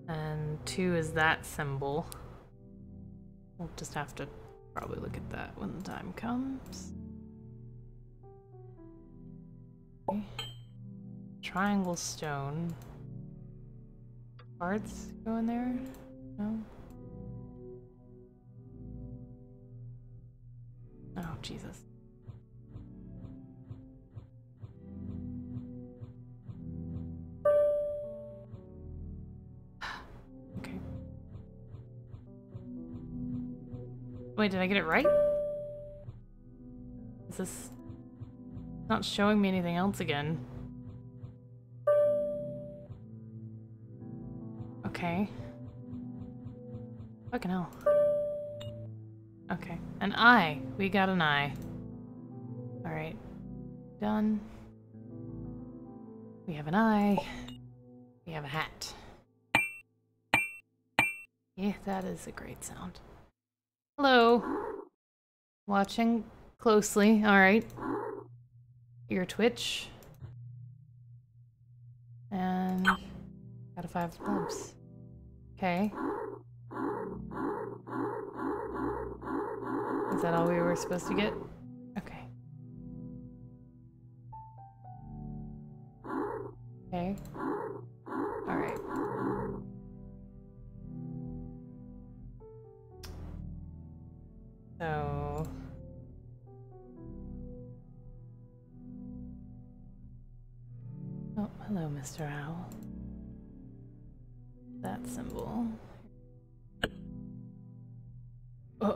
And 2 is that symbol. We'll just have to probably look at that when the time comes. Okay. Triangle stone. Cards go in there? No? Oh, Jesus. Okay. Wait, did I get it right? Is this not showing me anything else again? Okay. Fucking hell. Okay. An eye. We got an eye. Alright. Done. We have an eye. We have a hat. Yeah, that is a great sound. Hello. Watching closely. Alright. Your Twitch. And got a 5 of clubs. Okay. Is that all we were supposed to get? Okay. Okay. Alright. So... Oh, hello, Mr. Owl. That symbol. Oh.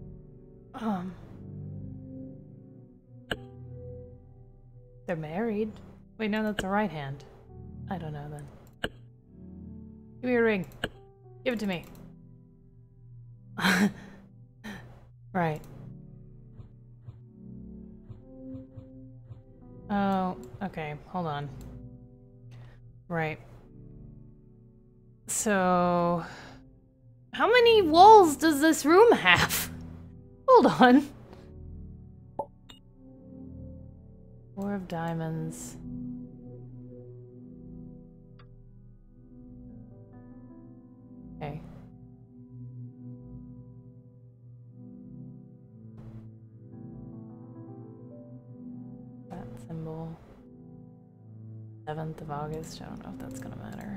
They're married. Wait, no, that's a right hand. I don't know then. Give me your ring. Give it to me. Right. Oh, okay. Hold on. Right. So... How many walls does this room have? Hold on. 4 of diamonds. Okay. That symbol. 7th of August. I don't know if that's gonna matter.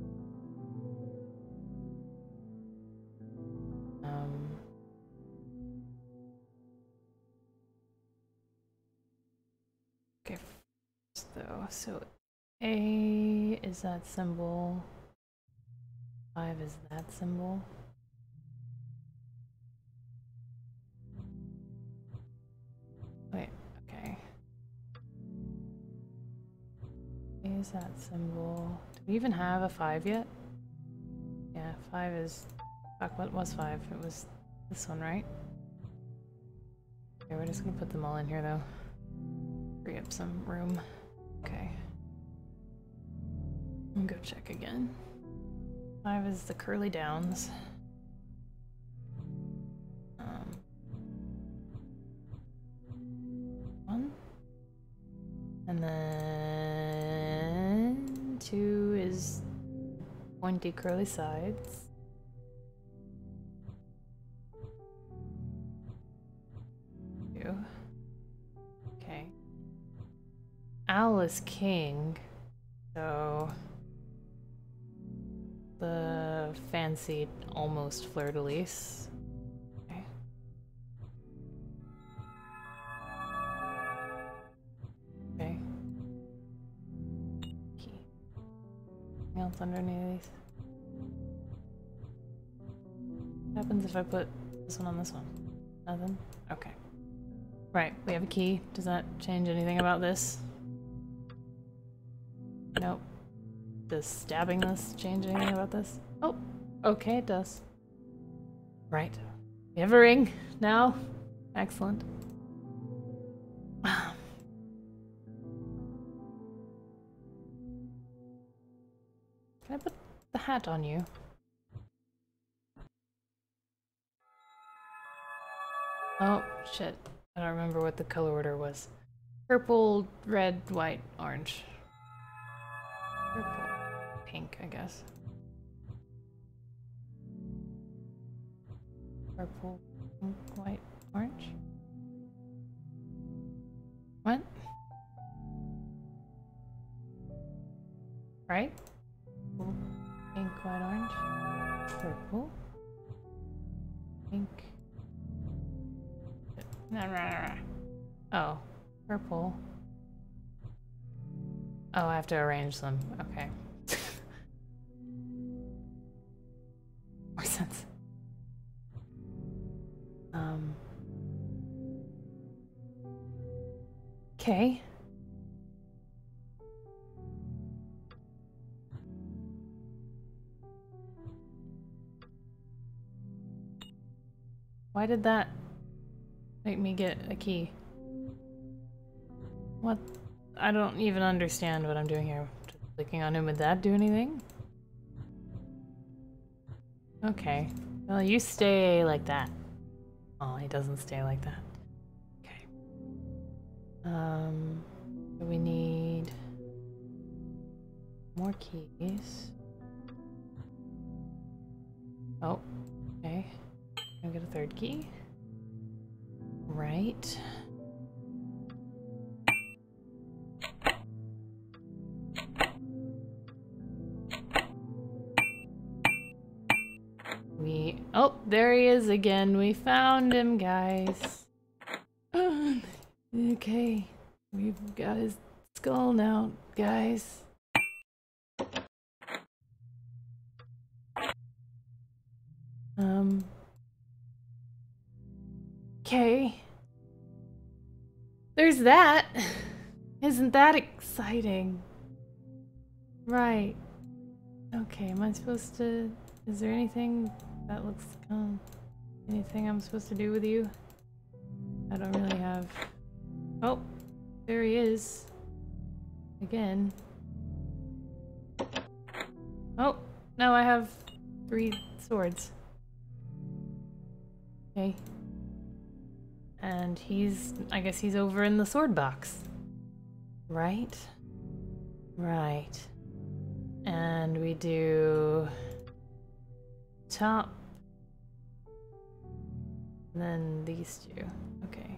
Okay, first though. So A is that symbol. 5 is that symbol. Wait, okay. A is that symbol. Do we even have a 5 yet? Yeah, 5 is... Fuck, what was 5? It was this one, right? Okay, we're just gonna put them all in here though. Free up some room. Okay. I'm gonna go check again. 5 is the Curly Downs. One. And then 2 is pointy curly sides. Okay. Owl is king, so the fancy almost fleur-de-lis. Okay. Okay. Key. Anything else under any of these? What happens if I put this one on this one? Nothing? Okay. Right, we have a key. Does that change anything about this? Nope. Does stabbing this change anything about this? Oh, okay, it does. Right. We have a ring now. Excellent. Can I put the hat on you? Oh, shit. I don't remember what the color order was. Purple, red, white, orange. Purple. Pink, I guess. Purple, pink, white, orange. What? Right? Purple, pink, white, orange. Purple. Pink. Oh, purple. Oh, I have to arrange them. Okay. More sense. Okay. Why did that make me get a key? What? I don't even understand what I'm doing here. Just clicking on him, would that do anything? Okay. Well, you stay like that. Oh, he doesn't stay like that. Okay. We need more keys. Oh, okay. I'll get a third key. Right. Oh, there he is again. We found him, guys. Okay. We've got his skull now, guys. Okay. There's that. Isn't that exciting? Right. Okay, am I supposed to... Is there anything that looks... anything I'm supposed to do with you? I don't really have... Oh, there he is. Again. Oh, now I have 3 swords. Okay. And he's... I guess he's over in the sword box. Right? Right. And we do... top. And then these 2. Okay.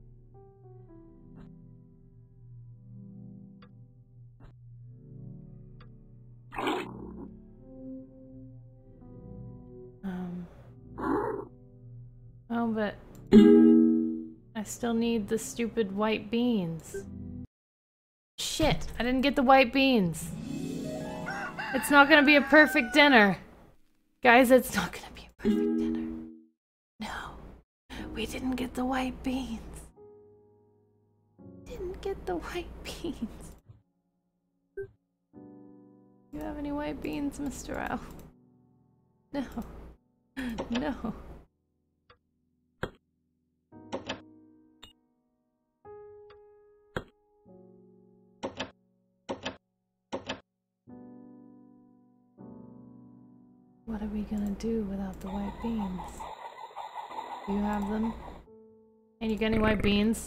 Oh, but I still need the stupid white beans. Shit, I didn't get the white beans. It's not gonna be a perfect dinner. Guys, it's not gonna be a perfect dinner. No, we didn't get the white beans. Didn't get the white beans. You have any white beans, Mr. Owl? No. No. What are we gonna do without the white beans? Do you have them? And you got any white beans?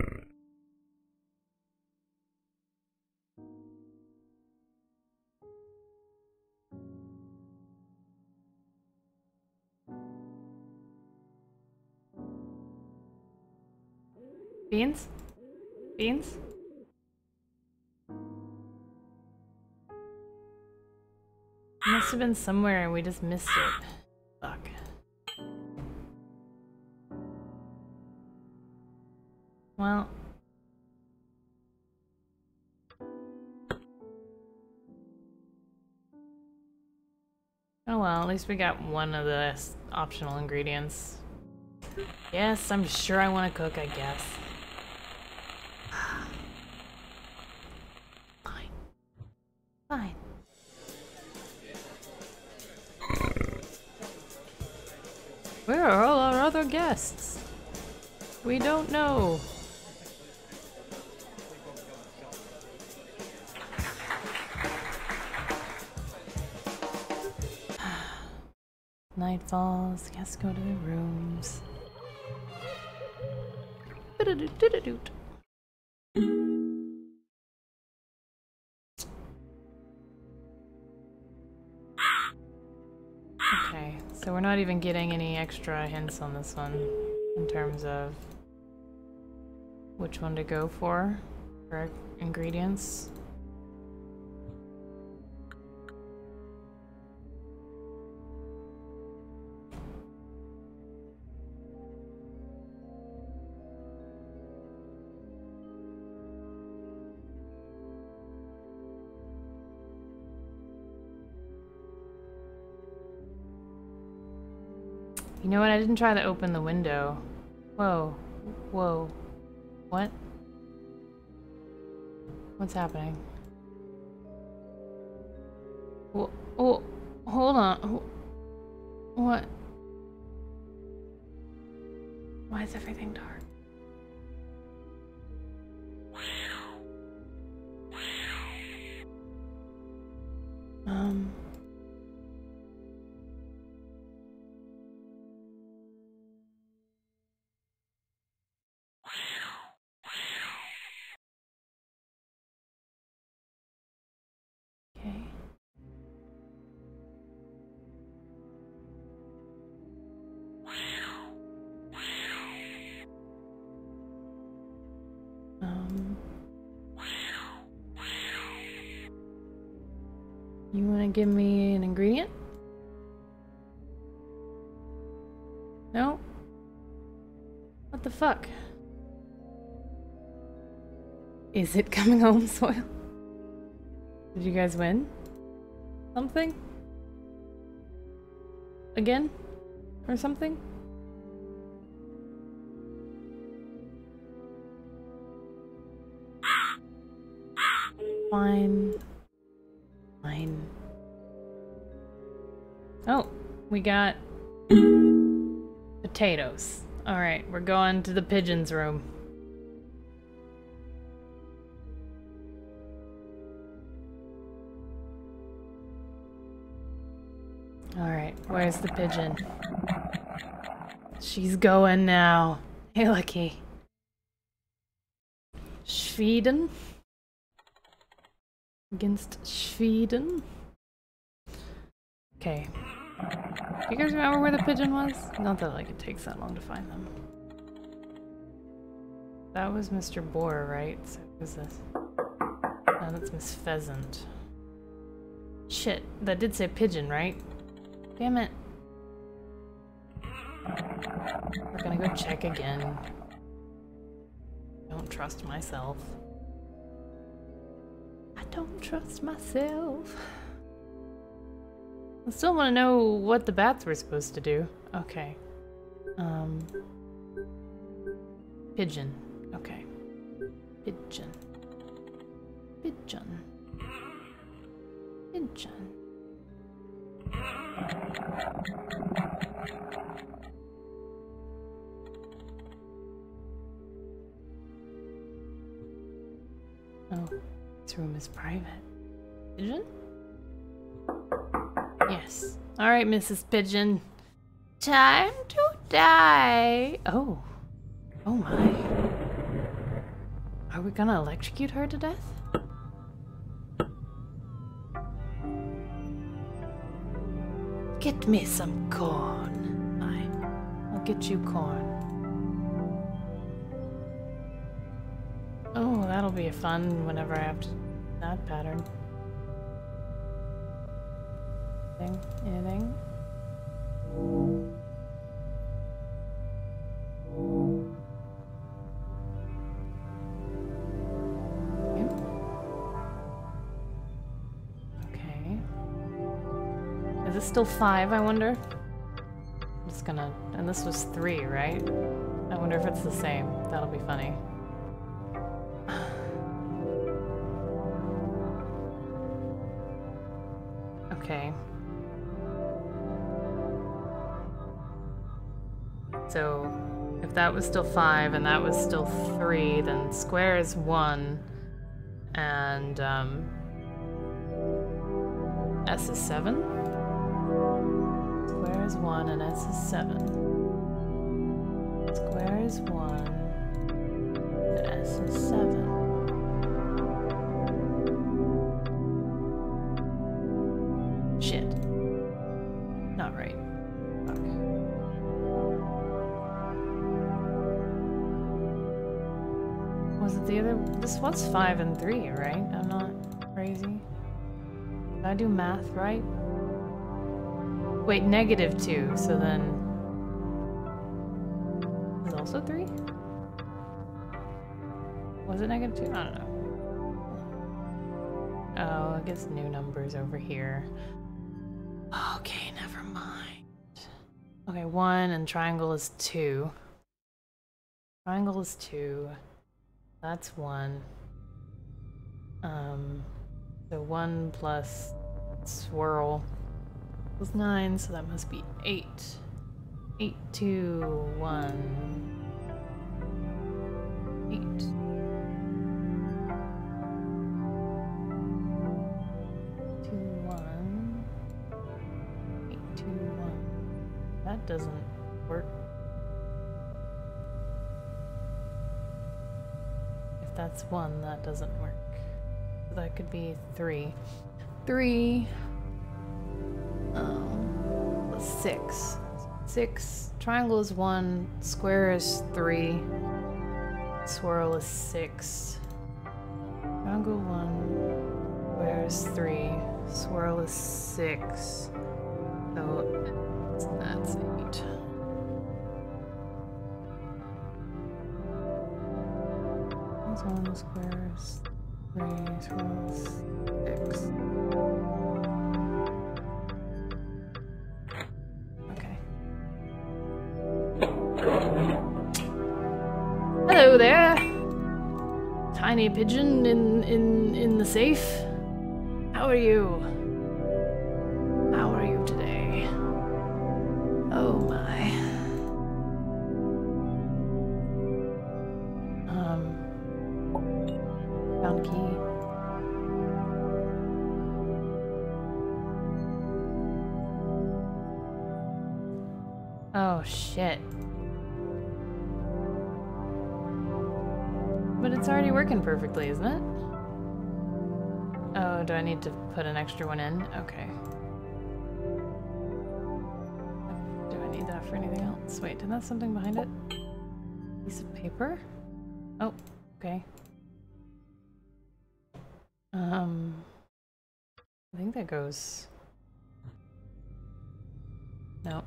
Beans? Beans? It must have been somewhere and we just missed it. Fuck. Well. Oh well, at least we got one of the optional ingredients. Yes, I'm sure I want to cook, I guess. Fine. Fine. Where are all our other guests? We don't know. Night falls, guests go to their rooms. Okay, so we're not even getting any extra hints on this one in terms of which one to go for ingredients. You know what? I didn't try to open the window. Whoa. Whoa. What? What's happening? Oh, hold on. What? Why is everything dark? Okay. You want to give me an ingredient? No? What the fuck? Is it coming home, Soil? Did you guys win? Something? Again? Or something? Fine. Fine. Oh, we got potatoes. Alright, we're going to the pigeon's room. Alright, where's the pigeon? She's going now. Hey, Lucky. Schweden? Against Schweden? Okay. Do you guys remember where the pigeon was? Not that like it takes that long to find them. That was Mr. Boar, right? So who's this? Oh, that's Miss Pheasant. Shit, that did say pigeon, right? Damn it. We're gonna go check again. Don't trust myself. I don't trust myself. I still want to know what the bats were supposed to do. Okay. Pigeon. Okay. Pigeon. Pigeon. Pigeon. Oh, this room is private. Pigeon? Yes. Alright, Mrs. Pigeon. Time to die. Oh. Oh my. Are we gonna electrocute her to death? Get me some corn. Fine. I'll get you corn. Oh, that'll be fun whenever I have to that pattern. Anything? Okay. Is this still 5, I wonder? I'm just gonna... And this was 3, right? I wonder if it's the same. That'll be funny. Okay. So, if that was still 5 and that was still 3, then square is 1, and S is 7? Square is 1 and S is 7. Square is 1 and S is 7. Shit. Not right. This was 5 and 3, right? I'm not crazy. Did I do math right? Wait, -2, so then... Is it also 3? Was it -2? I don't know. Oh, I guess new numbers over here. Okay, never mind. Okay, 1 and triangle is 2. Triangle is 2. That's 1. So 1 plus swirl was 9, so that must be 8. 8, 2, 1. 8. 2, 1. 8, 2, 1. That doesn't work. If that's 1, that doesn't work. So that could be 3. 3. 6. 6. Triangle is 1. Square is 3. Swirl is 6. Triangle 1. Square is 3. Swirl is 6. So that's 8. This one squares 3. Swirl is 6. Hello there, tiny pigeon in the safe. How are you? How are you today? Oh my. Found key. Oh shit. But it's already working perfectly, isn't it? Oh, do I need to put an extra one in? Okay. Do I need that for anything else? Wait, didn't that have something behind it? Piece of paper? Oh, okay. I think that goes... No.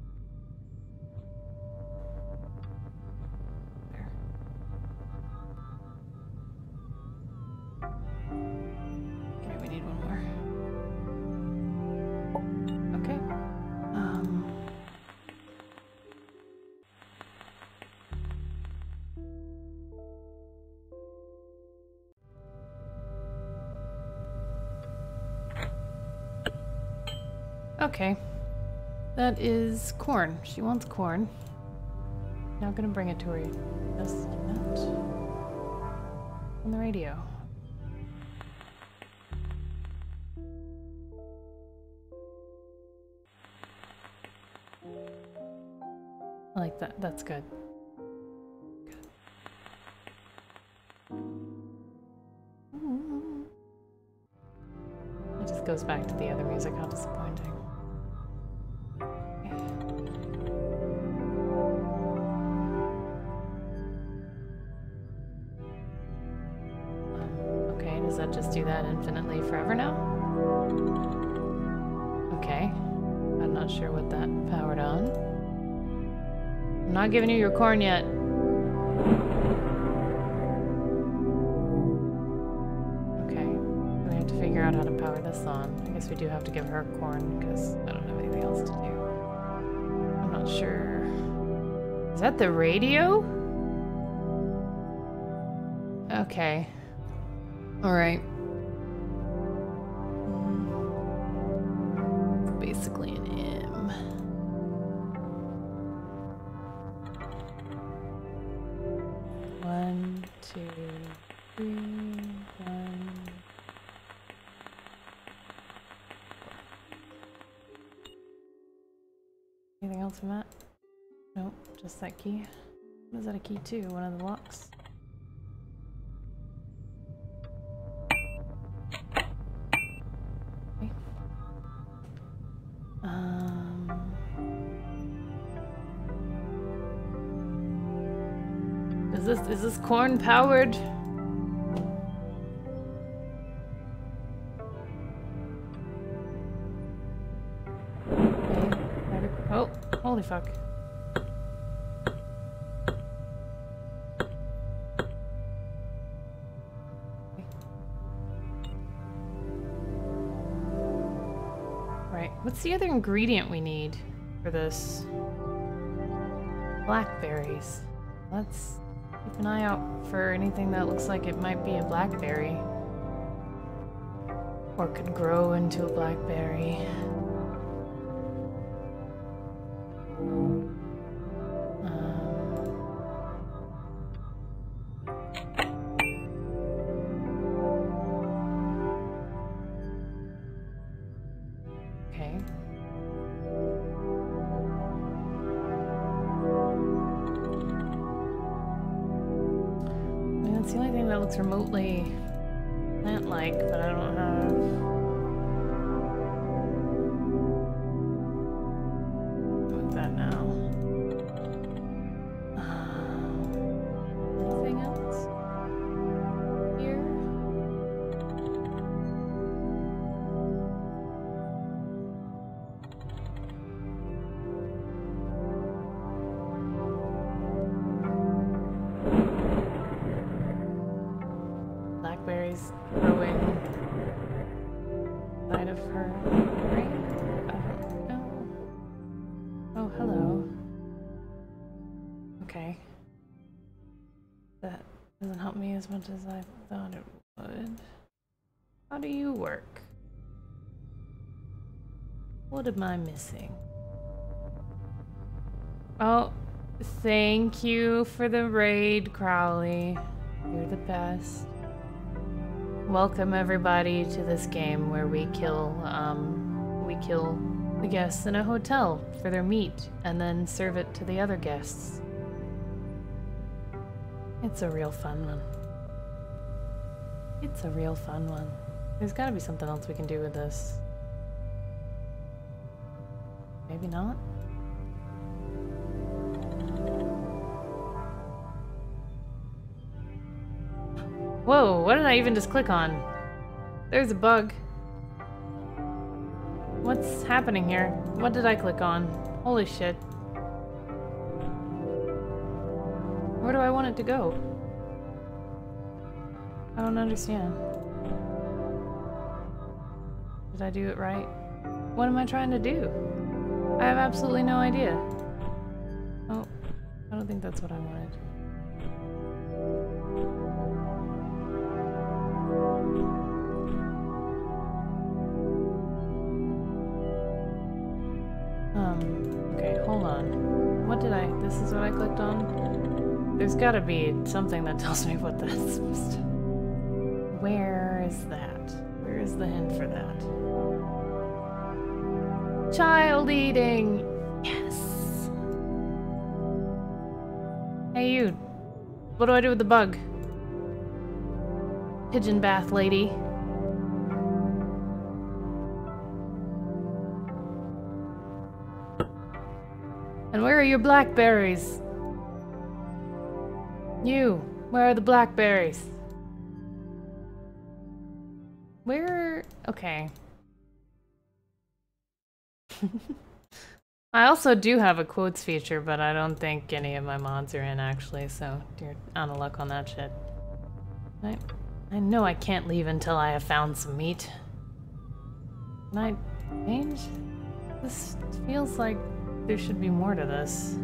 Okay. That is corn. She wants corn. Now gonna bring it to her. Just not on the radio. I like that. That's good. It just goes back to the other music. How disappointing. Okay, does that just do that infinitely forever now? Okay. I'm not sure what that powered on. I'm not giving you your corn yet. Okay. We have to figure out how to power this on. I guess we do have to give her corn because I don't have anything else to do. I'm not sure. Is that the radio? Okay. Alright. Basically an M. One, two, three, one. Anything else from that? Nope, just that key. What is that a key to? One of the locks? Okay. Is this corn powered? Oh, holy fuck. Right, what's the other ingredient we need for this? Blackberries. Let's keep an eye out for anything that looks like it might be a blackberry. Or could grow into a blackberry. Okay. I mean, that's the only thing that looks remotely plant-like, but I don't have... What's that now? Anything else? Here? Blackberries growing inside of her brain? I don't know. Oh, hello. Okay. That doesn't help me as much as I thought it would. How do you work? What am I missing? Oh, thank you for the raid, Crowley. You're the best. Welcome everybody to this game where we kill the guests in a hotel for their meat and then serve it to the other guests. It's a real fun one. It's a real fun one. There's gotta be something else we can do with this. Maybe not? Whoa, what did I even just click on? There's a bug. What's happening here? What did I click on? Holy shit. Where do I want it to go? I don't understand. Did I do it right? What am I trying to do? I have absolutely no idea. Oh, I don't think that's what I wanted. Okay, hold on. What did I... This is what I clicked on? There's gotta be something that tells me what that's supposed to... Where is that? Where is the hint for that? Child eating! Yes! Hey you. What do I do with the bug? Pigeon bath lady. And where are your blackberries? You, where are the blackberries? Where? Okay. I also do have a quotes feature, but I don't think any of my mods are in actually, so you're out of luck on that shit. I know I can't leave until I have found some meat. Can I change? This feels like there should be more to this.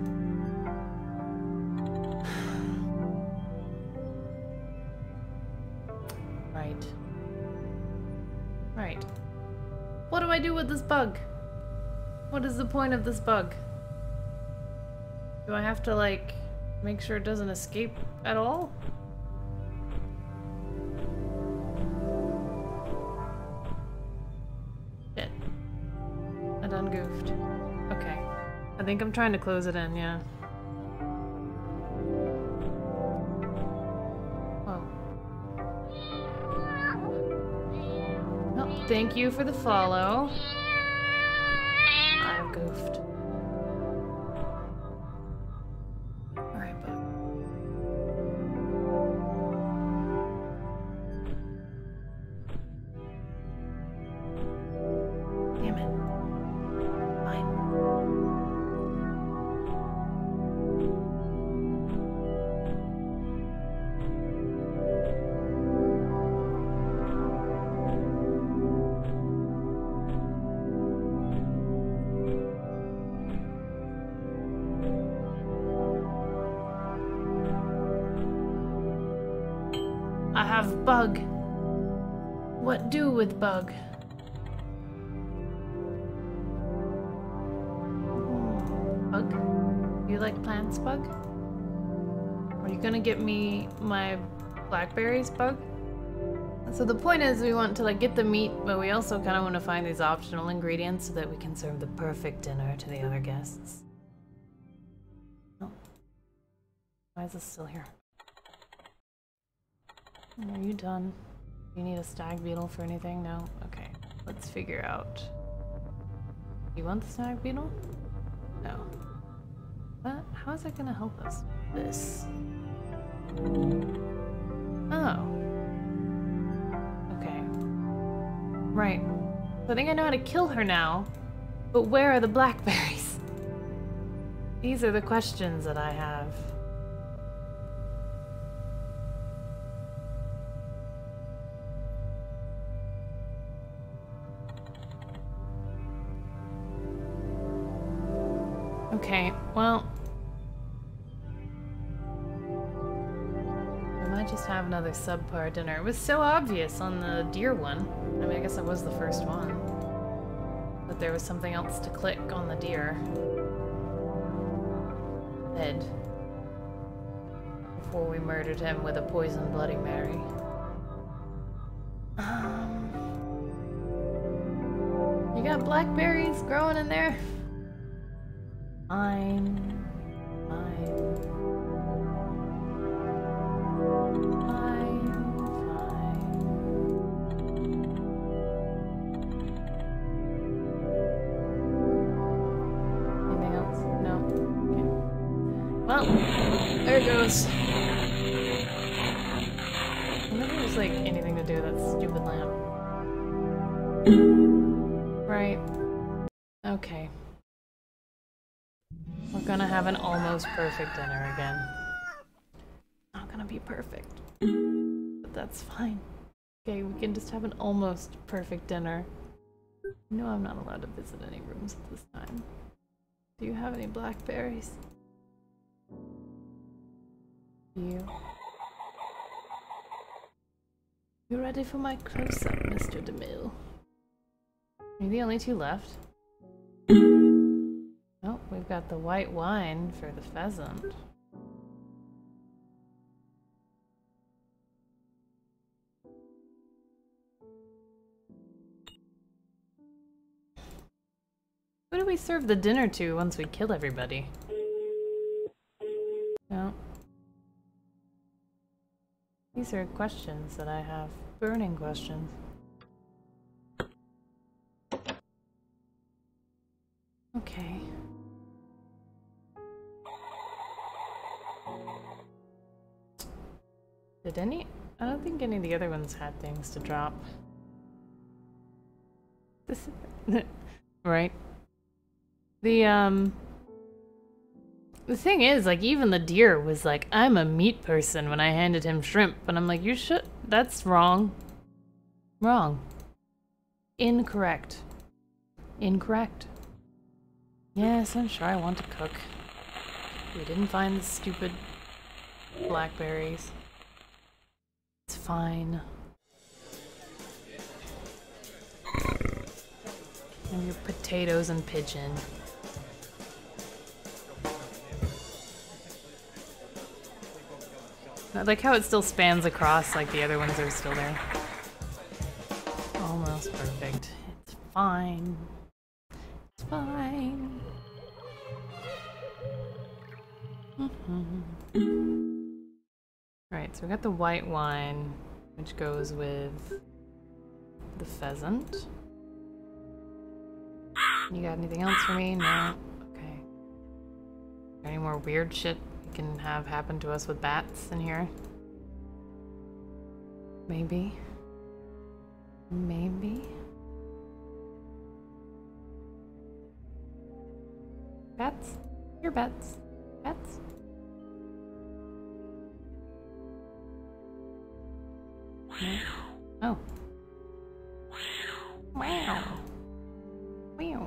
Right. Right. What do I do with this bug? What is the point of this bug? Do I have to, like, make sure it doesn't escape at all? Shit. I done goofed. Okay. I think I'm trying to close it in, yeah. Whoa. Oh, thank you for the follow. I've goofed. Alright, bud. Damn it. Fine. I have bug. What do with bug? Bug? Do you like plants, bug? Are you gonna get me my blackberries, bug? So the point is we want to like get the meat, but we also kind of want to find these optional ingredients so that we can serve the perfect dinner to the other guests. Oh. Why is this still here? Are you done? Do you need a stag beetle for anything? No? Okay. Let's figure out. Do you want the stag beetle? No. But how is it gonna help us? This. Oh. Okay. Right. So I think I know how to kill her now. But where are the blackberries? These are the questions that I have. Okay, well... we might just have another subpar dinner. It was so obvious on the deer one. I mean, I guess it was the first one. But there was something else to click on the deer. Head. Before we murdered him with a poisoned Bloody Mary. You got blackberries growing in there? Fine. Fine. Fine. Fine. Anything else? No? Okay. Well, there it goes. I wonder if there's like anything to do with that stupid lamp. Right. Okay. We're gonna have an almost perfect dinner again. Not gonna be perfect, but that's fine. Okay, we can just have an almost perfect dinner. No, I'm not allowed to visit any rooms at this time. Do you have any blackberries? You ready for my close-up, Mr. DeMille? Are you the only two left? Oh, we've got the white wine for the pheasant. Who do we serve the dinner to once we kill everybody? No. These are questions that I have. Burning questions. Okay. Did any? I don't think any of the other ones had things to drop. This, right? The thing is, like, even the deer was like, I'm a meat person when I handed him shrimp, and I'm like, you should. That's wrong. Wrong. Incorrect. Incorrect. Yes, I'm sure I want to cook. We didn't find the stupid blackberries. It's fine. And your potatoes and pigeon. I like how it still spans across, like the other ones are still there. Almost perfect. It's fine. It's fine. Right, so we got the white wine, which goes with the pheasant. You got anything else for me? No? Okay. Any more weird shit we can have happen to us with bats in here? Maybe. Maybe. Bats? You're bats. Bats? No? Oh. Wow. Wow.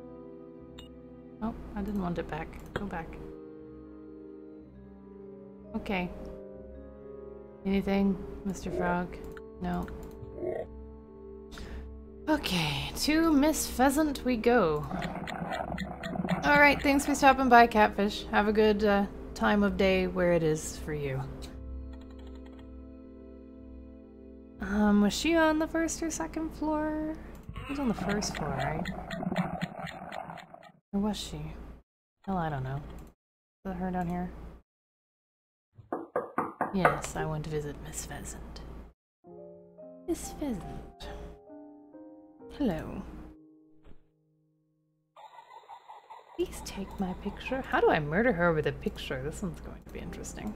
Oh, I didn't want it back. Go back. Okay. Anything, Mr. Frog? No. Okay, to Miss Pheasant we go. Alright, thanks for stopping by, Catfish. Have a good time of day where it is for you. Was she on the first or second floor? She was on the first floor, right? Or was she? Hell, I don't know. Is that her down here? Yes, I went to visit Miss Pheasant. Miss Pheasant. Hello. Please take my picture. How do I murder her with a picture? This one's going to be interesting.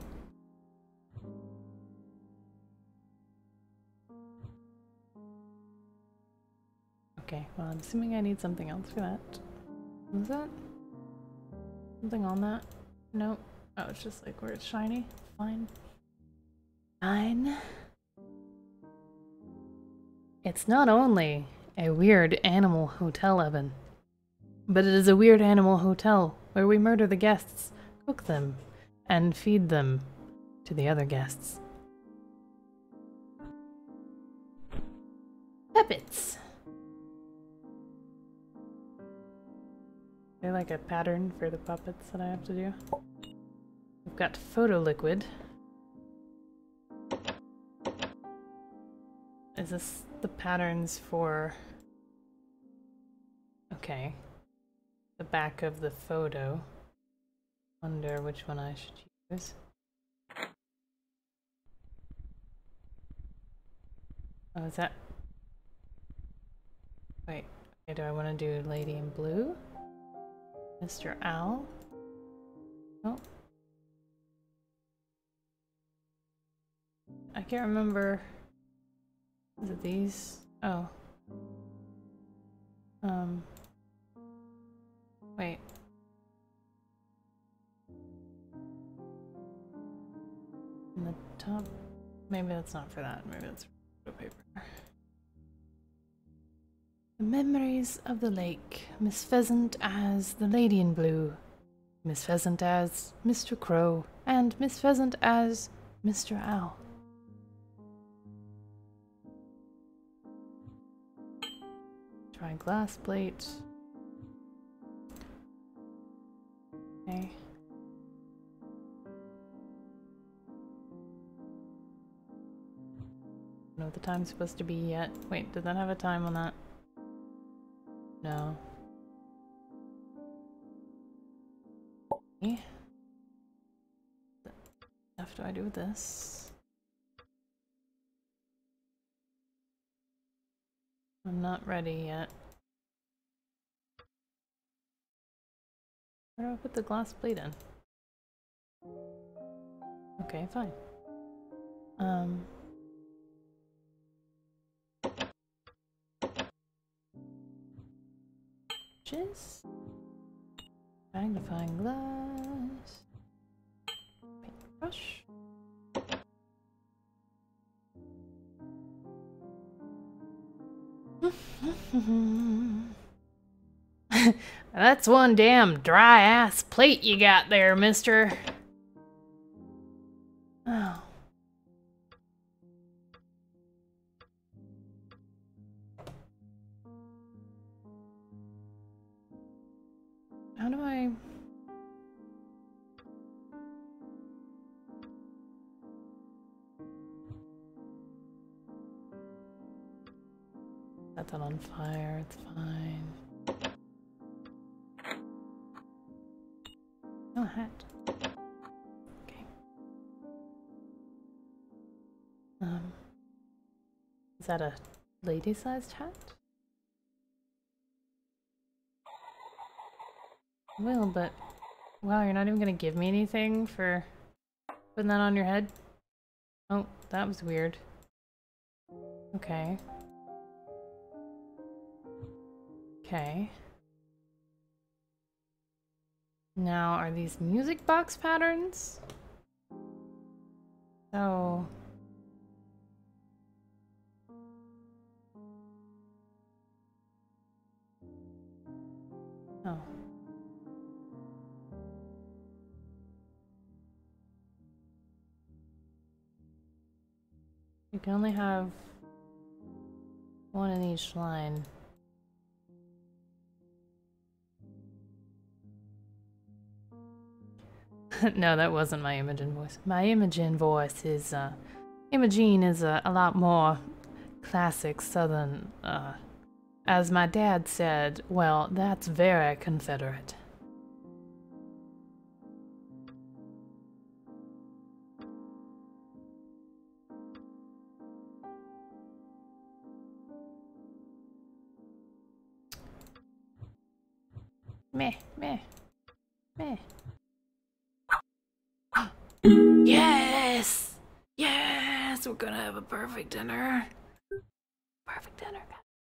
Okay, well, I'm assuming I need something else for that. Was that? Something on that? Nope. Oh, it's just like where it's shiny. Fine. Fine. It's not only a weird animal hotel, Evan, but it is a weird animal hotel where we murder the guests, cook them, and feed them to the other guests. Puppets! Is there like a pattern for the puppets that I have to do? We've got photo liquid. Is this the patterns for... Okay. The back of the photo. Wonder which one I should use. Oh, is that... Wait. Okay, do I want to do Lady in Blue? Mr. Owl? Oh. I can't remember... Is it these? Oh. Wait. In the top? Maybe that's not for that. Maybe that's for photo paper. The Memories of the Lake. Miss Pheasant as the Lady in Blue. Miss Pheasant as Mr. Crow. And Miss Pheasant as Mr. Owl. Try glass plate. Okay. I don't know what the time's supposed to be yet. Wait, did that have a time on that? No. Okay. What the F do I do with this? I'm not ready yet. Where do I put the glass plate in? Okay, fine. Just magnifying glass. Paintbrush. That's one damn dry ass plate you got there, mister. Oh. How do I... Set that on fire, it's fine. No hat. Okay. Is that a lady-sized hat? Well, but... Wow, you're not even gonna give me anything for putting that on your head? Oh, that was weird. Okay. Okay. Now, are these music box patterns? So... Oh. You can only have one in each line. No, that wasn't my Imogen voice. My Imogen voice is, Imogene is a lot more classic southern, as my dad said, well, that's very Confederate. Meh, meh, meh. Yes! Yes! We're gonna have a perfect dinner. Perfect dinner.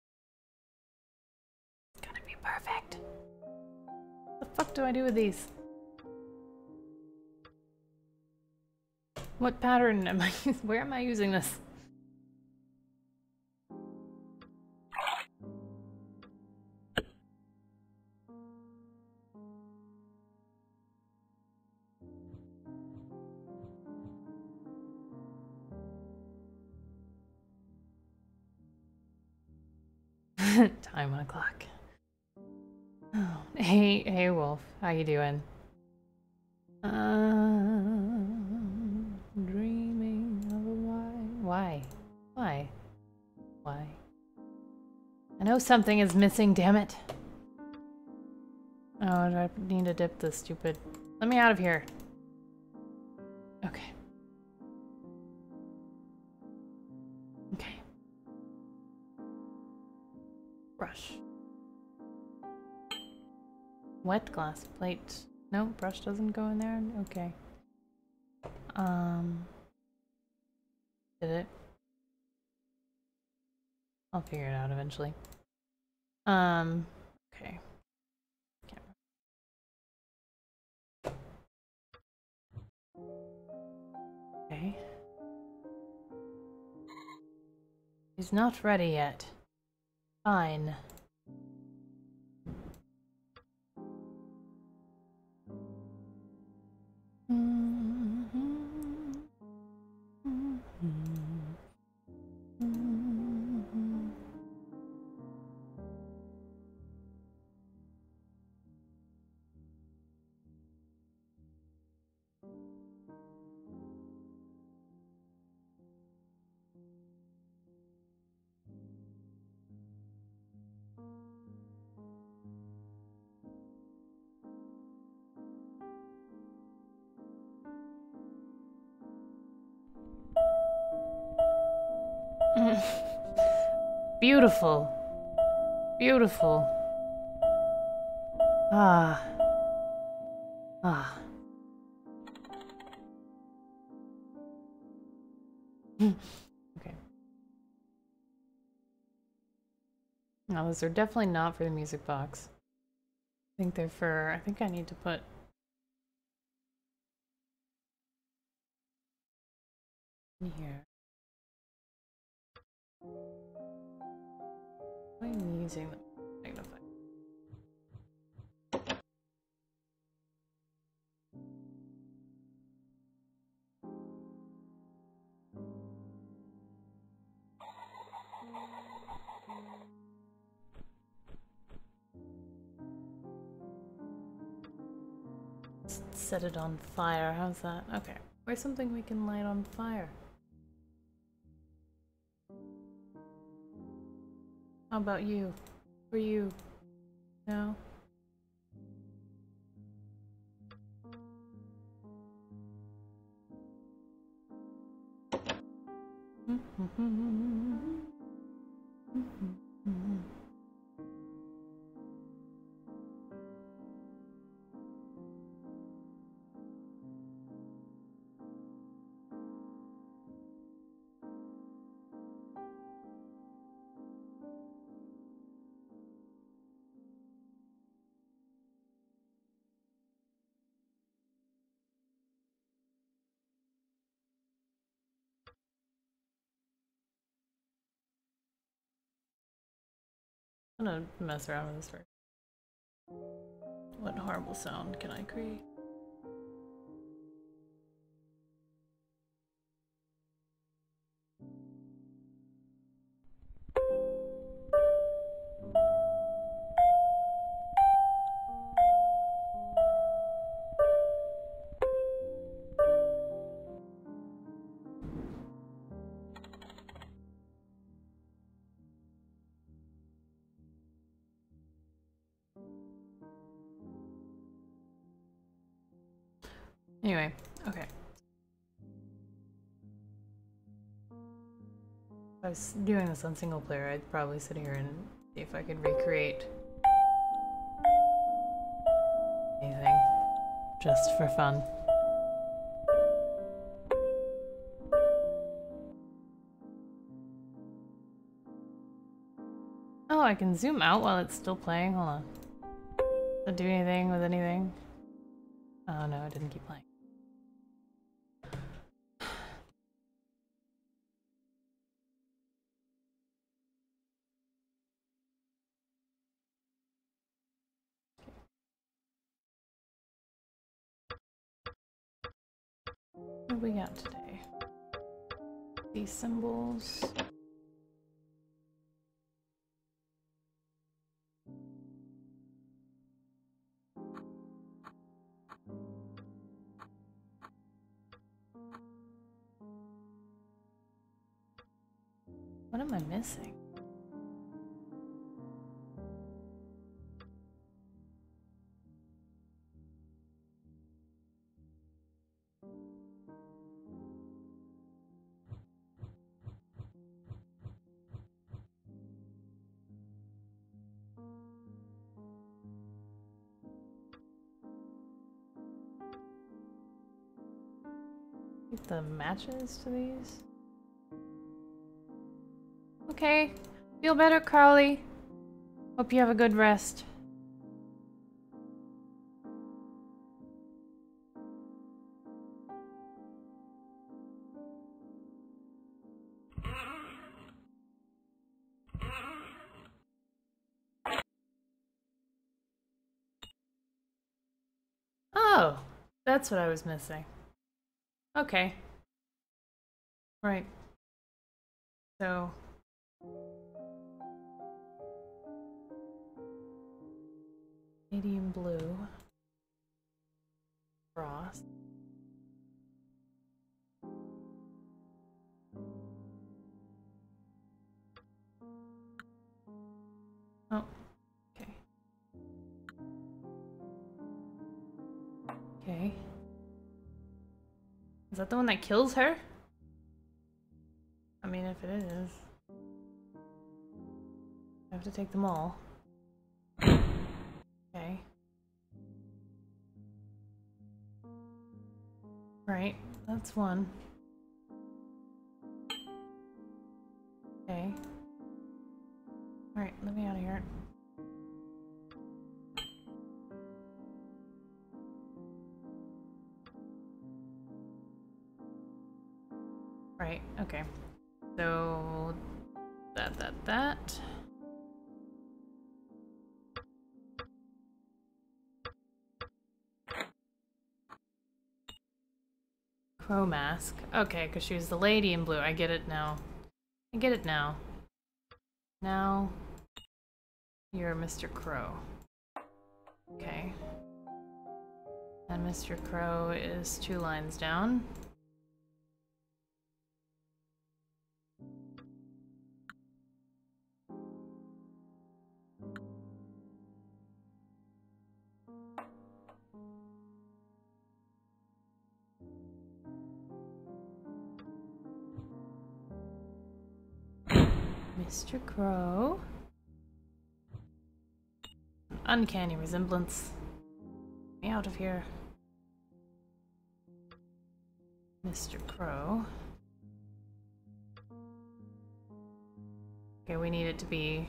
It's gonna be perfect. What the fuck do I do with these? What pattern am I using? Where am I using this? Time on a clock. Oh, hey, Wolf. How you doing? Dreaming of a why? Why? I know something is missing, damn it. Oh, do I need to dip this stupid... Let me out of here. Okay. Okay. Brush. Wet glass plate. No, brush doesn't go in there? Okay. Did it? I'll figure it out eventually. Okay. Okay. He's not ready yet. Fine. Beautiful. Beautiful. Ah. Ah. Okay. Now, those are definitely not for the music box. I think they're for... I think I need to put... in here. Why am I using the magnifier? Set it on fire. How's that? Okay. Where's something we can light on fire? How about you? For you? No? I'm gonna mess around with this first. What horrible sound can I create? Anyway, okay. If I was doing this on single player, I'd probably sit here and see if I could recreate anything just for fun. Oh, I can zoom out while it's still playing. Hold on. Does it do anything with anything? Oh no, it didn't keep playing. What have we got today? These symbols. What am I missing? Get the matches to these. Okay. Feel better, Carly. Hope you have a good rest. Oh, that's what I was missing. Okay. Right. So... medium blue. Frost. Oh, okay. Okay. Is that the one that kills her? I mean, if it is... I have to take them all. Okay. Right, that's one. Okay. Alright, let me out of here. Right, okay. So... that. Crow mask. Okay, because she was the lady in blue. I get it now. I get it now. Now... you're Mr. Crow. Okay. And Mr. Crow is 2 lines down. Mr. Crow. Uncanny resemblance. Get me out of here. Mr. Crow. Okay, we need it to be...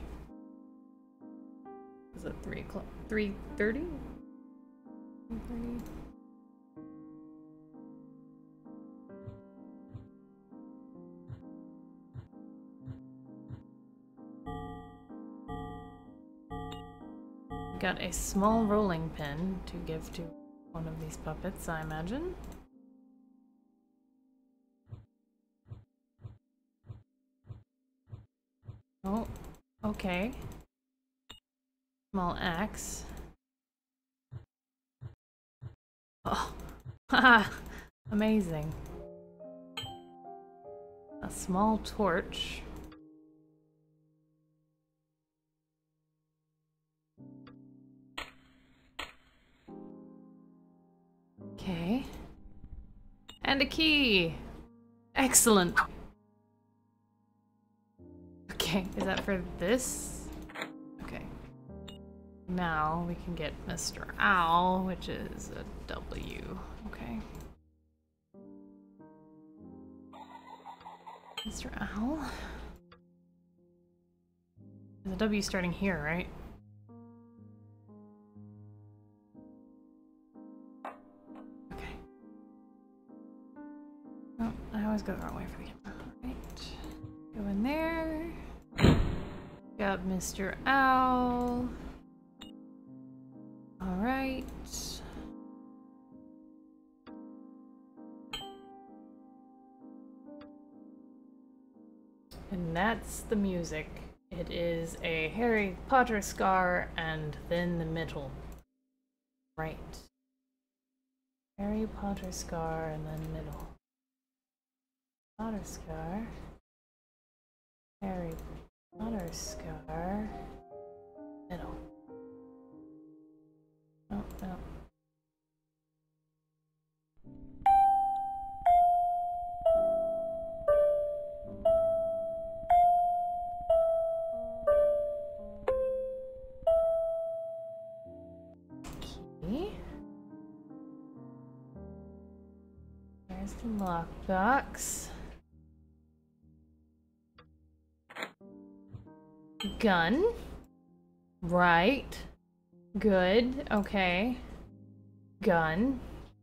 is it 3 o'clock? 3:30? 3:30? Got a small rolling pin to give to one of these puppets, I imagine. Oh, okay. Small axe. Oh, haha, amazing. A small torch. Okay. And a key! Excellent! Okay, is that for this? Okay. Now we can get Mr. Owl, which is a W. Okay. Mr. Owl? There's a W starting here, right? Okay. Oh, I always go the wrong way for the camera. Right. Go in there. Got Mr. Owl. Alright. And that's the music. It is a Harry Potter scar and then the middle. Right. Harry Potter scar and then middle. Potter scar. Harry Potter scar. Middle. Oh, no. Okay. There's the lockbox. Gun. Right. Good. Okay. Gun.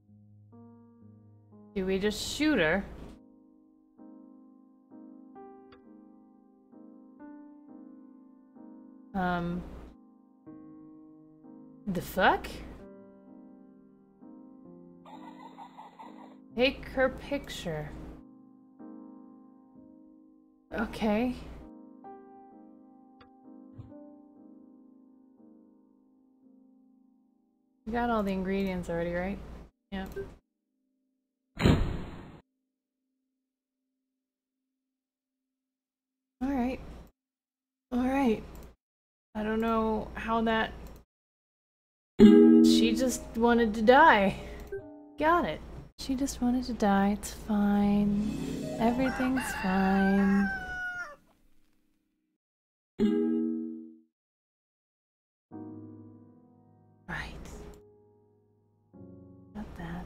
Do we just shoot her? The fuck? Take her picture. Okay. You got all the ingredients already, right? Yeah. Alright. Alright. I don't know how that... She just wanted to die. Got it. She just wanted to die. It's fine. Everything's fine. Right. Got that.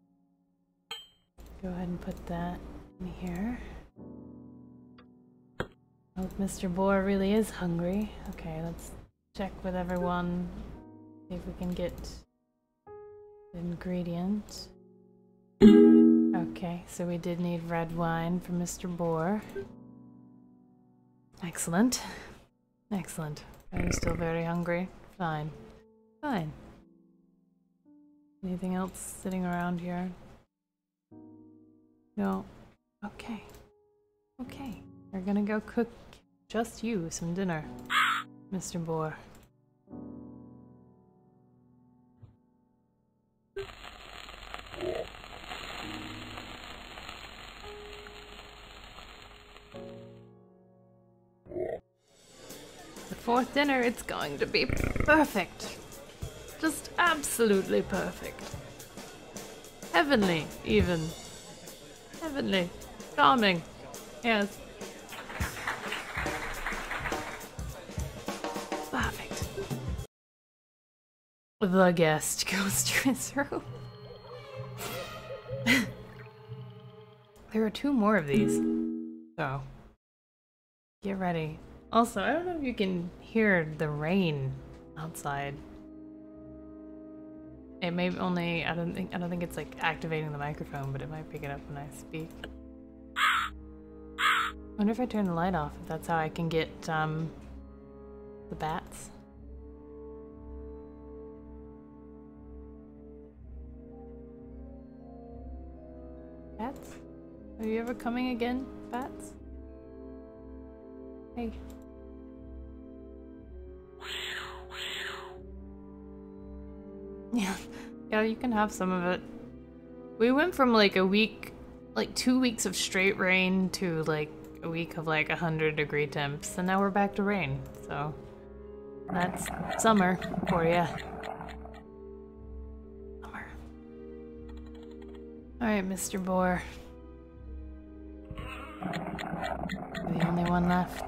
Go ahead and put that in here. Oh, Mr. Boar really is hungry. Okay, let's check with everyone. See if we can get the ingredient. Okay, so we did need red wine for Mr. Boar. Excellent. Excellent. I'm still very hungry. Fine. Fine. Anything else sitting around here? No. Okay. Okay. We're gonna go cook just you some dinner, Mr. Boar. For dinner, it's going to be perfect. Just absolutely perfect. Heavenly, even. Heavenly. Charming. Yes. Perfect. The guest goes to his room. There are 2 more of these. So, get ready. Also, I don't know if you can hear the rain outside. It may only, I don't think it's like activating the microphone, but it might pick it up when I speak. I wonder if I turn the light off, if that's how I can get the bats. Bats? Are you ever coming again, bats? Hey. Yeah, you can have some of it. We went from like a week, like 2 weeks of straight rain to like a week of like 100-degree temps, and now we're back to rain, so that's summer for you. Summer. Alright, Mr. Boar. You're the only one left.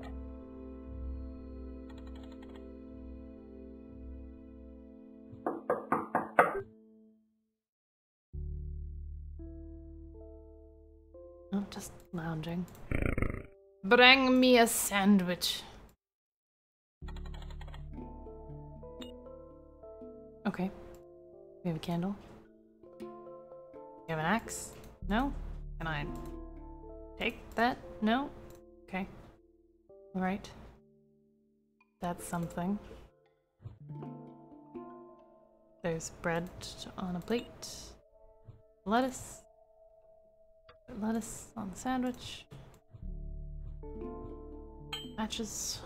Oh, just lounging. Bring me a sandwich. Okay. We have a candle. You have an axe? No? Can I take that? No? Okay. Alright. That's something. There's bread on a plate. Lettuce. Lettuce on the sandwich. Matches.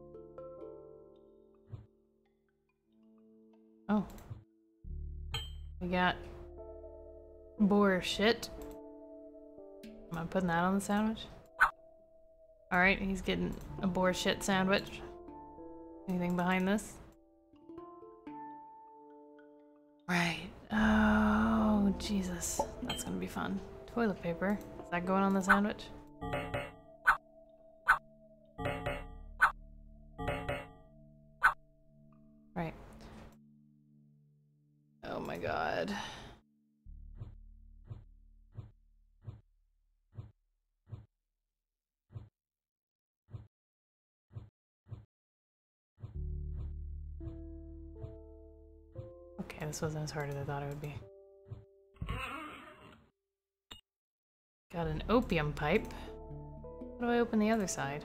Oh. We got boar shit. Am I putting that on the sandwich? Alright, he's getting a boar shit sandwich. Anything behind this? Right. Oh, Jesus. That's gonna be fun. Toilet paper. Is that going on the sandwich? Right. Oh my god. Okay, this wasn't as hard as I thought it would be. Got an opium pipe. How do I open the other side?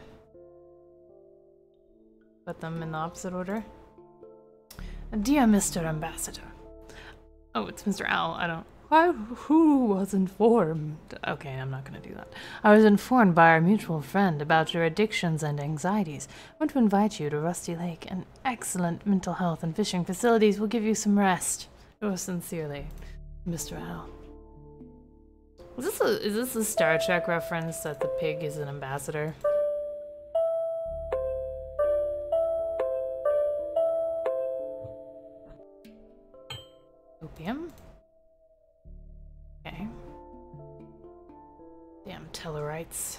Put them in the opposite order. Dear Mr. Ambassador. Oh, it's Mr. Owl. I don't... Who was informed? Okay, I'm not gonna do that. I was informed by our mutual friend about your addictions and anxieties. I want to invite you to Rusty Lake. An excellent mental health and fishing facilities will give you some rest. Yours sincerely, Mr. Owl. Is this a Star Trek reference that the pig is an ambassador? Opium? Okay. Damn Tellarites.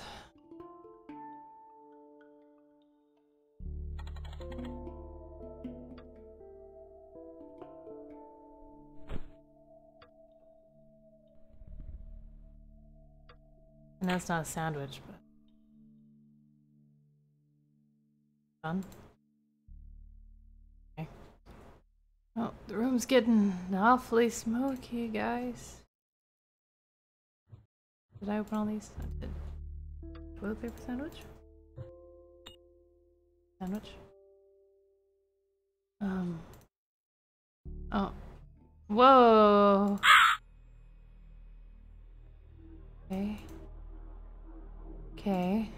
I know it's not a sandwich, but... Done? Okay. Oh, the room's getting awfully smoky, guys. Did I open all these? I did. Toilet paper sandwich? Sandwich? Oh. Whoa! Okay. Okay.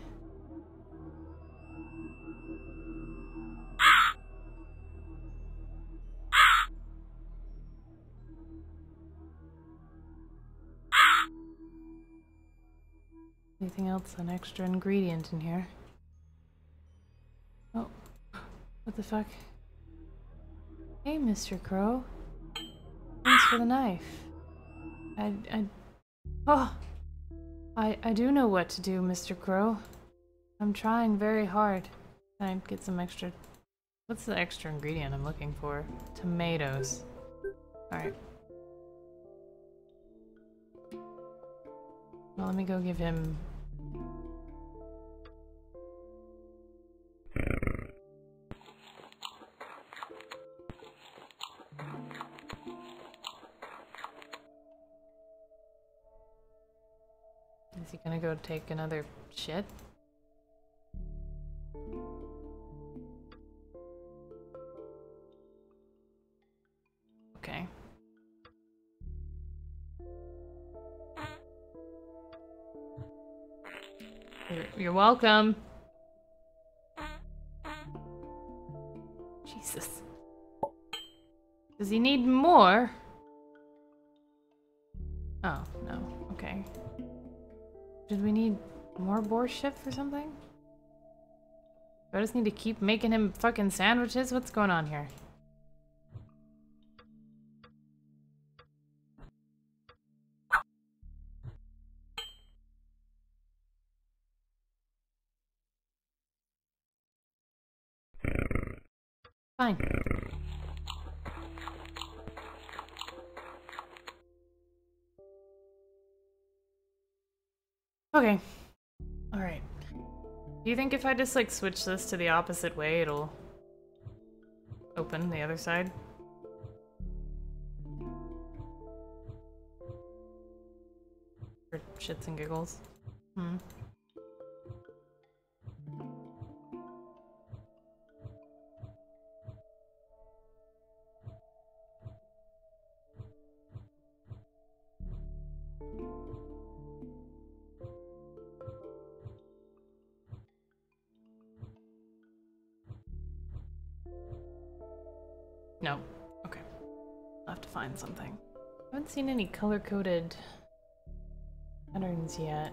Anything else? An extra ingredient in here? Oh. What the fuck? Hey, Mr. Crow. Thanks for the knife. I do know what to do, Mr. Crow. I'm trying very hard. Can I get some extra... What's the extra ingredient I'm looking for? Tomatoes. Alright. Well, let me go give him... Is he gonna go take another shit? Okay. You're welcome. Jesus. Does he need more? Oh, no. Okay. Did we need more boar shit for something? Do I just need to keep making him fucking sandwiches? What's going on here? Fine. Okay. Alright. Do you think if I just like switch this to the opposite way, it'll open the other side? For shits and giggles. Hmm. No. Okay. I'll have to find something. I haven't seen any color-coded patterns yet.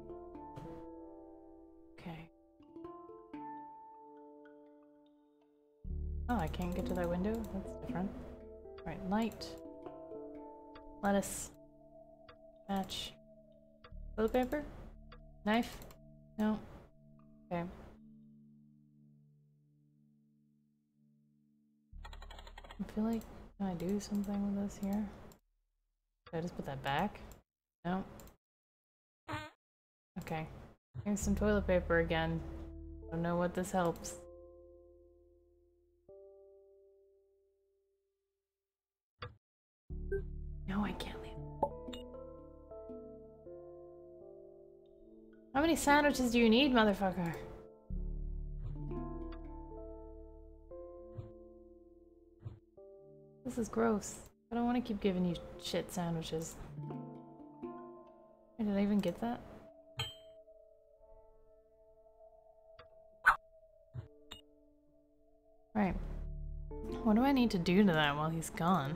Okay. Oh, I can't get to that window? That's different. Right, light. Lettuce. Match. Toilet paper? Knife? No. Okay. I feel like, can I do something with this here? Should I just put that back? No. Okay. Here's some toilet paper again. Don't know what this helps. No, I can't leave. How many sandwiches do you need, motherfucker? This is gross. I don't want to keep giving you shit sandwiches. Did I even get that? Right. What do I need to do to that while he's gone?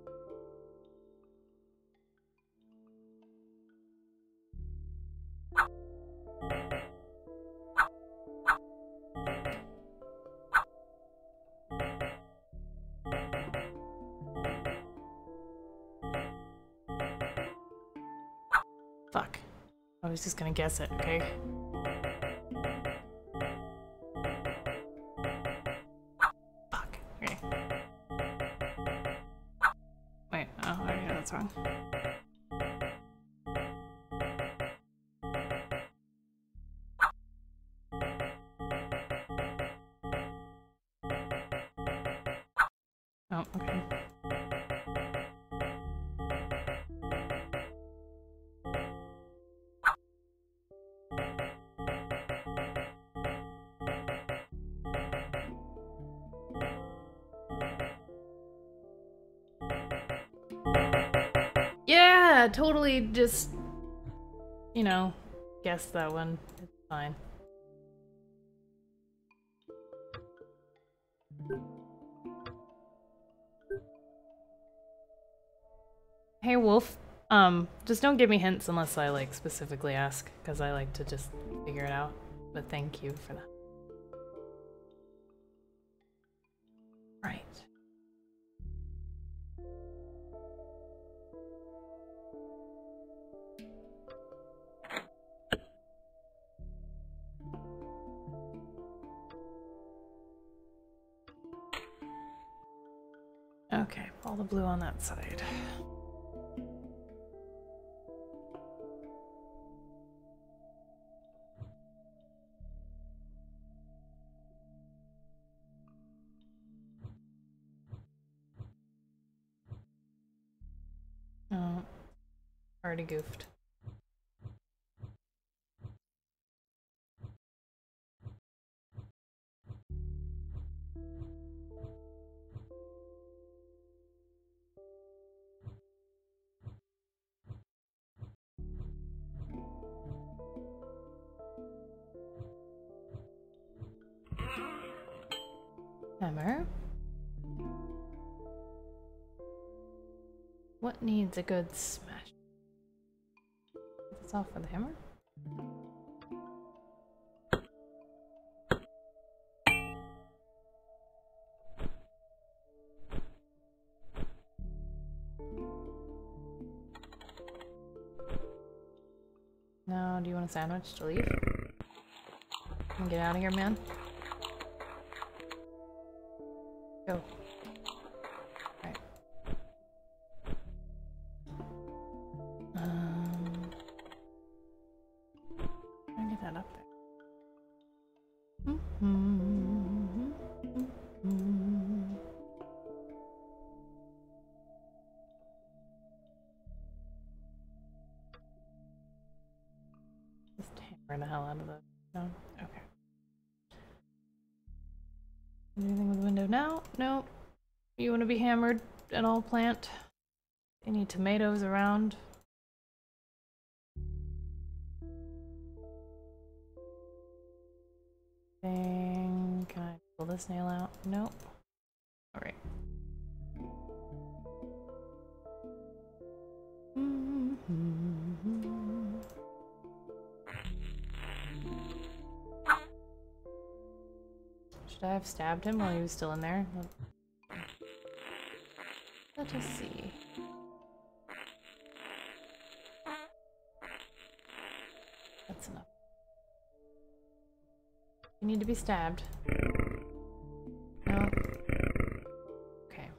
Fuck. I was just gonna guess it, okay? Fuck. Okay. Wait, oh, yeah, that's wrong. Oh, okay. Yeah, totally just, you know, guessed that one. It's fine. Hey, Wolf. Just don't give me hints unless I, like, specifically ask, because I like to just figure it out. But thank you for that. Right. Okay, all the blue on that side. Oh, already goofed. Hammer. What needs a good smash? That's all for the hammer? No, do you want a sandwich to leave? Can get out of here, man. Go. Right. Try and get that up there. Just hammer the hell out of the stone. Okay. Anything with the window now? No. You want to be hammered at all, plant? Any tomatoes around? Thing. Can I pull this nail out? Nope. Alright. Should I have stabbed him while he was still in there? Let us see. That's enough. You need to be stabbed. No. Okay.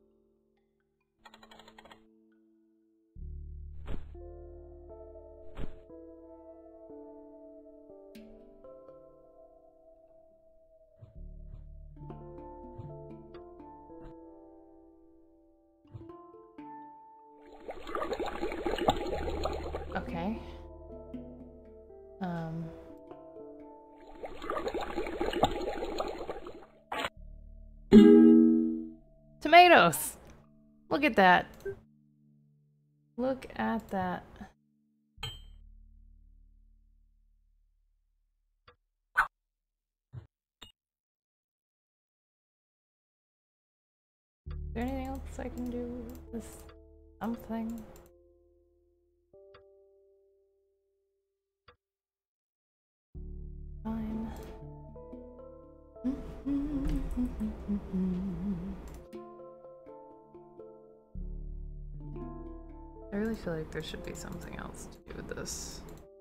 Okay. Tomatoes! Look at that. Look at that. Is there anything else I can do with this something? Fine. I really feel like there should be something else to do with this.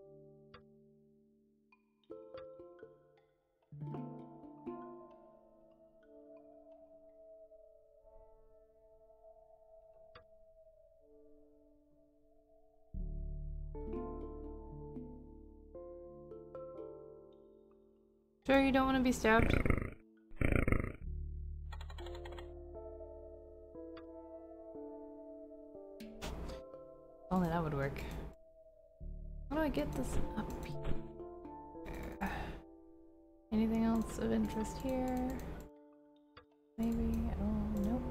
Sure you don't want to be stabbed? Only that would work. How do I get this up here? Anything else of interest here? Maybe? Oh, nope.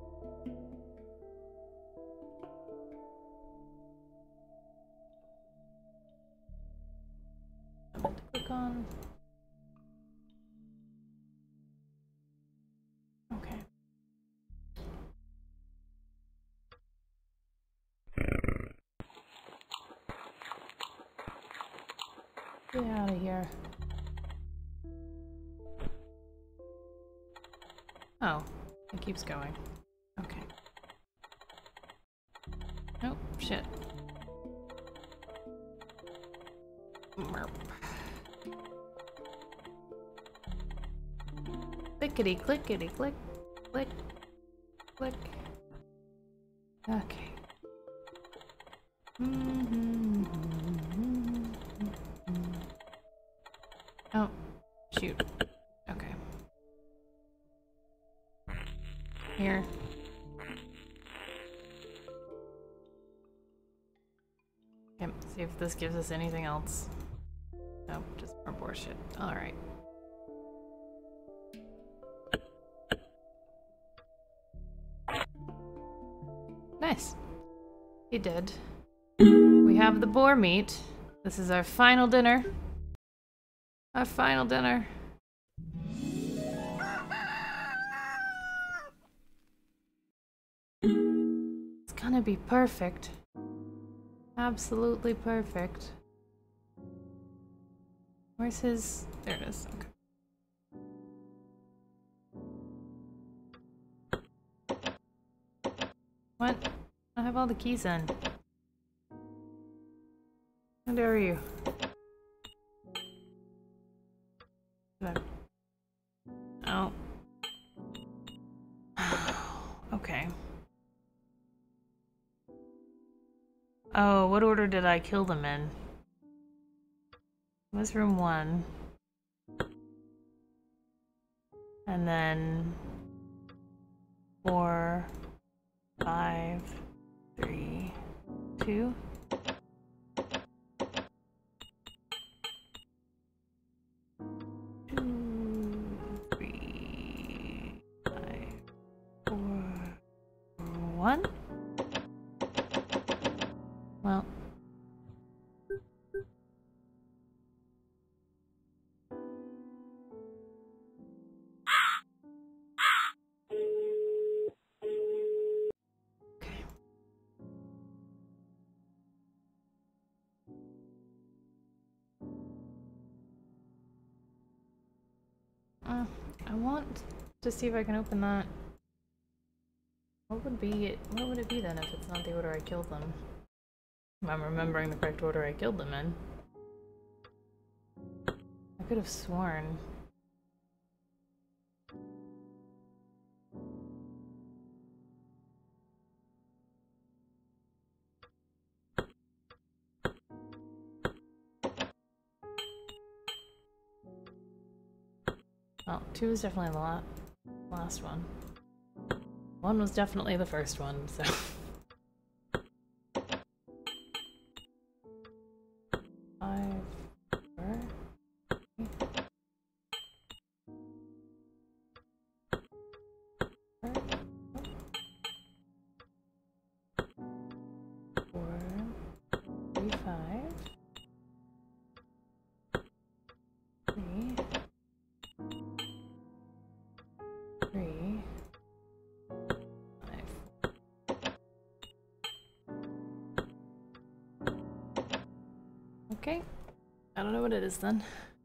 Something to click on. Okay. Get out of here. Oh, it keeps going. Okay. Nope, shit. Merp. Clickety clickety click, click, click. Okay. Oh, shoot. Okay. Here. Yep, see if this gives us anything else. Nope, just more bullshit. Alright. Nice. He did. We have the boar meat. This is our final dinner. Our final dinner. It's gonna be perfect. Absolutely perfect. Where's his... There it is. Okay. What? I have all the keys in. How dare you? Oh. Okay. Oh, what order did I kill them in? It was room 1. And then 4, 5, 3, 2. One? Well. Okay. I want to see if I can open that. What would it be then if it's not the order I killed them? If I'm remembering the correct order I killed them in. I could have sworn. Well, 2 is definitely the last one. 1 was definitely the first one, so... 5, 4, 3, 4, 3, 5, 3, 3, 5. Okay, I don't know what it is then.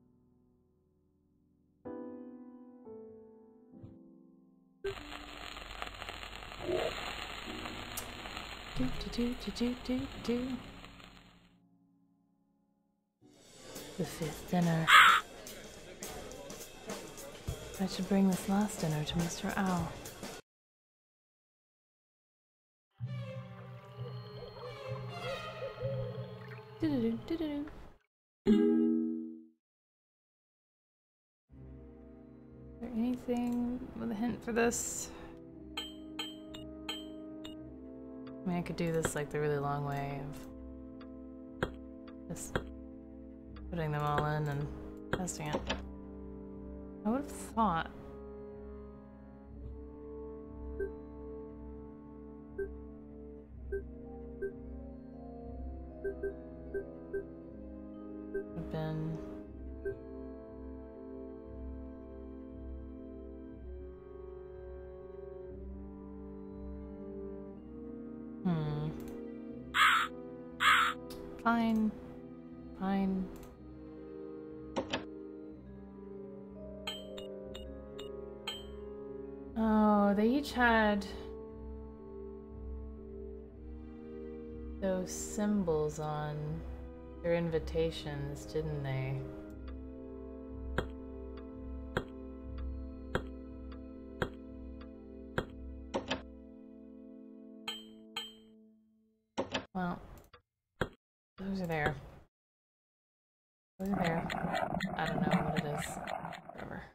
Do. The 5th dinner. I should bring this last dinner to Mr. Owl. Do. Is there anything with a hint for this? I mean, I could do this like the really long way of just putting them all in and testing it. I would have thought. Would have been. Fine. Fine. Oh, they each had those symbols on their invitations, didn't they? Well, those are there. Those are there. I don't know what it is. Whatever.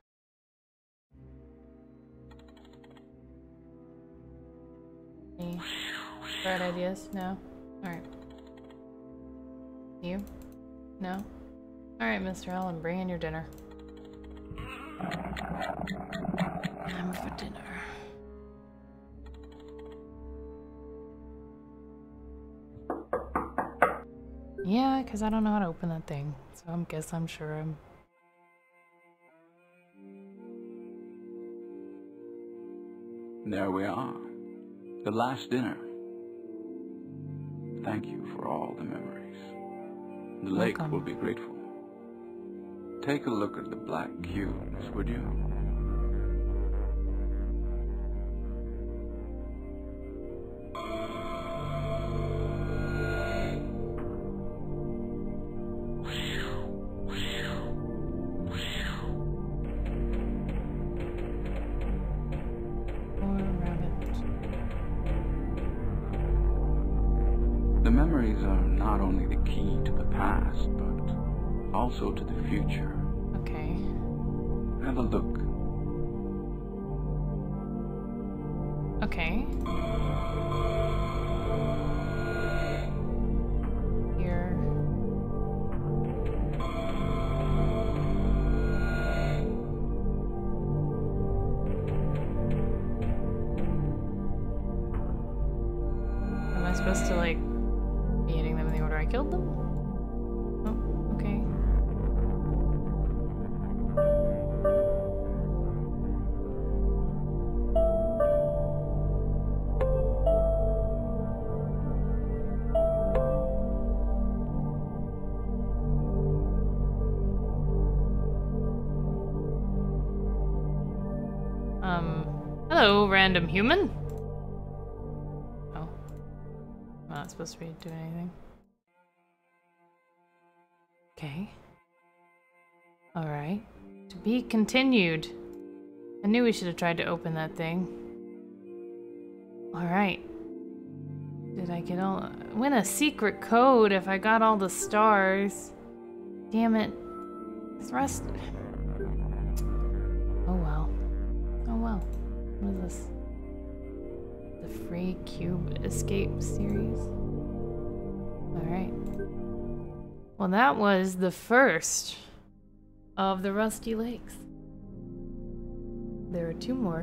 Any bright ideas? No? Alright. You? No? Alright, Mr. Allen, bring in your dinner. Time for dinner. Yeah, because I don't know how to open that thing. So I'm sure I'm... There we are. The last dinner. Thank you for all the memories. The lake will be grateful. Take a look at the black cubes, would you? Poor rabbit. memories are not only the key to the past, but also to the future. Okay. Have a look. Okay. Here. Am I supposed to, like, be hitting them in the order I killed them? Oh, okay. Hello, random human. Oh. I'm not supposed to be doing anything. Okay. Alright. To be continued. I knew we should have tried to open that thing. Alright. Did I get all... Win a secret code if I got all the stars. Damn it. This rest... Oh well. Oh well. What is this? The Free Cube Escape series? Alright. Well, that was the first of the Rusty Lakes. There are 2 more.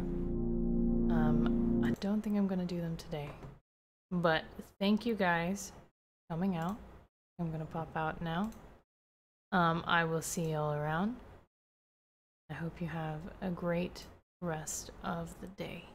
I don't think I'm gonna do them today. But thank you guys for coming out. I'm gonna pop out now. I will see you all around. I hope you have a great rest of the day.